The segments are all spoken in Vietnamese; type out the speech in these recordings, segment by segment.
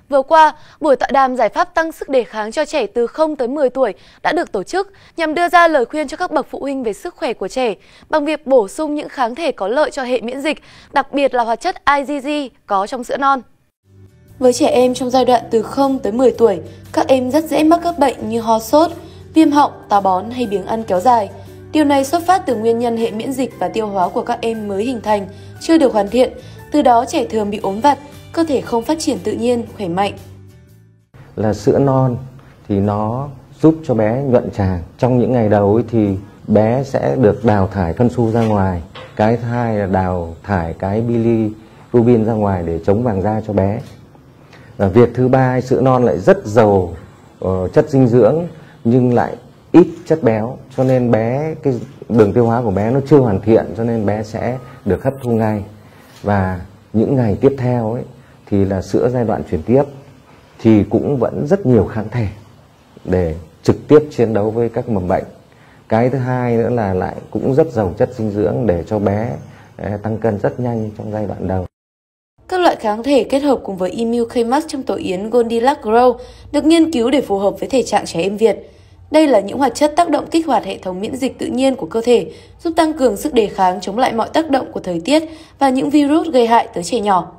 Vừa qua, buổi tọa đàm giải pháp tăng sức đề kháng cho trẻ từ 0 tới 10 tuổi đã được tổ chức nhằm đưa ra lời khuyên cho các bậc phụ huynh về sức khỏe của trẻ bằng việc bổ sung những kháng thể có lợi cho hệ miễn dịch, đặc biệt là hoạt chất IgG có trong sữa non. Với trẻ em trong giai đoạn từ 0 tới 10 tuổi, các em rất dễ mắc các bệnh như ho sốt, viêm họng, táo bón hay biếng ăn kéo dài. Điều này xuất phát từ nguyên nhân hệ miễn dịch và tiêu hóa của các em mới hình thành, chưa được hoàn thiện, từ đó trẻ thường bị ốm vặt, cơ thể không phát triển tự nhiên, khỏe mạnh. Là sữa non thì nó giúp cho bé nhuận tràng. Trong những ngày đầu thì bé sẽ được đào thải phân su ra ngoài. Cái thứ hai là đào thải cái bilirubin ra ngoài để chống vàng da cho bé. Và việc thứ ba, sữa non lại rất giàu chất dinh dưỡng nhưng lại ít chất béo, cho nên bé cái đường tiêu hóa của bé nó chưa hoàn thiện, cho nên bé sẽ được hấp thu ngay. Và những ngày tiếp theo ấy, thì là sữa giai đoạn chuyển tiếp thì cũng vẫn rất nhiều kháng thể để trực tiếp chiến đấu với các mầm bệnh. Cái thứ hai nữa là lại cũng rất giàu chất dinh dưỡng để cho bé tăng cân rất nhanh trong giai đoạn đầu. Các loại kháng thể kết hợp cùng với Immunocamas trong tổ yến Goldilocks Grow được nghiên cứu để phù hợp với thể trạng trẻ em Việt. Đây là những hoạt chất tác động kích hoạt hệ thống miễn dịch tự nhiên của cơ thể, giúp tăng cường sức đề kháng chống lại mọi tác động của thời tiết và những virus gây hại tới trẻ nhỏ.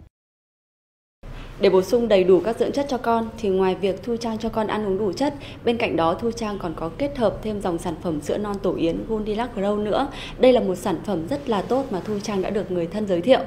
Để bổ sung đầy đủ các dưỡng chất cho con thì ngoài việc Thu Trang cho con ăn uống đủ chất, bên cạnh đó Thu Trang còn có kết hợp thêm dòng sản phẩm sữa non tổ yến Goldilocks Grow nữa. Đây là một sản phẩm rất là tốt mà Thu Trang đã được người thân giới thiệu.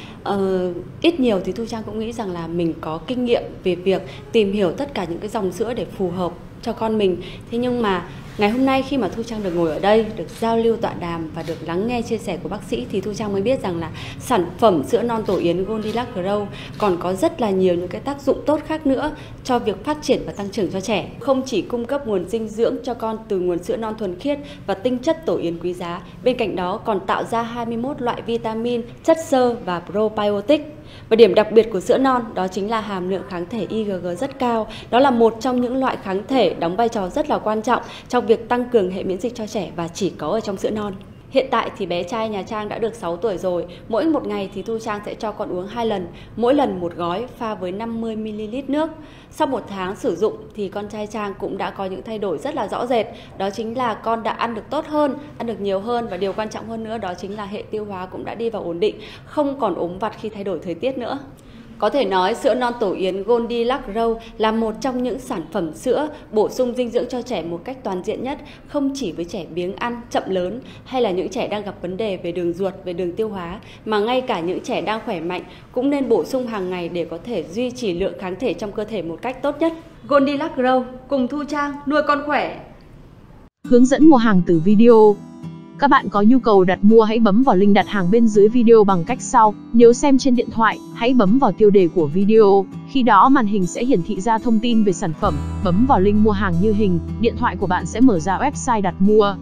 Ít nhiều thì Thu Trang cũng nghĩ rằng là mình có kinh nghiệm về việc tìm hiểu tất cả những cái dòng sữa để phù hợp cho con mình. Thế nhưng mà ngày hôm nay khi mà Thu Trang được ngồi ở đây, được giao lưu tọa đàm và được lắng nghe chia sẻ của bác sĩ thì Thu Trang mới biết rằng là sản phẩm sữa non tổ yến Goldilocks Grow còn có rất là nhiều những cái tác dụng tốt khác nữa cho việc phát triển và tăng trưởng cho trẻ. Không chỉ cung cấp nguồn dinh dưỡng cho con từ nguồn sữa non thuần khiết và tinh chất tổ yến quý giá, bên cạnh đó còn tạo ra 21 loại vitamin, chất xơ và probiotic. Và điểm đặc biệt của sữa non đó chính là hàm lượng kháng thể IgG rất cao. Đó là một trong những loại kháng thể đóng vai trò rất là quan trọng trong việc tăng cường hệ miễn dịch cho trẻ và chỉ có ở trong sữa non. Hiện tại thì bé trai nhà Trang đã được 6 tuổi rồi. Mỗi một ngày thì Thu Trang sẽ cho con uống 2 lần, mỗi lần một gói pha với 50ml nước. Sau 1 tháng sử dụng thì con trai Trang cũng đã có những thay đổi rất là rõ rệt. Đó chính là con đã ăn được tốt hơn, ăn được nhiều hơn và điều quan trọng hơn nữa đó chính là hệ tiêu hóa cũng đã đi vào ổn định, không còn ốm vặt khi thay đổi thời tiết nữa. Có thể nói sữa non tổ yến Goldilocks Grow là một trong những sản phẩm sữa bổ sung dinh dưỡng cho trẻ một cách toàn diện nhất, không chỉ với trẻ biếng ăn, chậm lớn hay là những trẻ đang gặp vấn đề về đường ruột, về đường tiêu hóa, mà ngay cả những trẻ đang khỏe mạnh cũng nên bổ sung hàng ngày để có thể duy trì lượng kháng thể trong cơ thể một cách tốt nhất. Goldilocks Grow cùng Thu Trang nuôi con khỏe. Hướng dẫn mua hàng từ video. Các bạn có nhu cầu đặt mua hãy bấm vào link đặt hàng bên dưới video bằng cách sau. Nếu xem trên điện thoại, hãy bấm vào tiêu đề của video. Khi đó màn hình sẽ hiển thị ra thông tin về sản phẩm. Bấm vào link mua hàng như hình, điện thoại của bạn sẽ mở ra website đặt mua.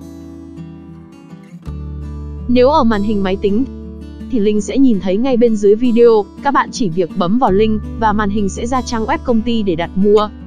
Nếu ở màn hình máy tính thì link sẽ nhìn thấy ngay bên dưới video. Các bạn chỉ việc bấm vào link và màn hình sẽ ra trang web công ty để đặt mua.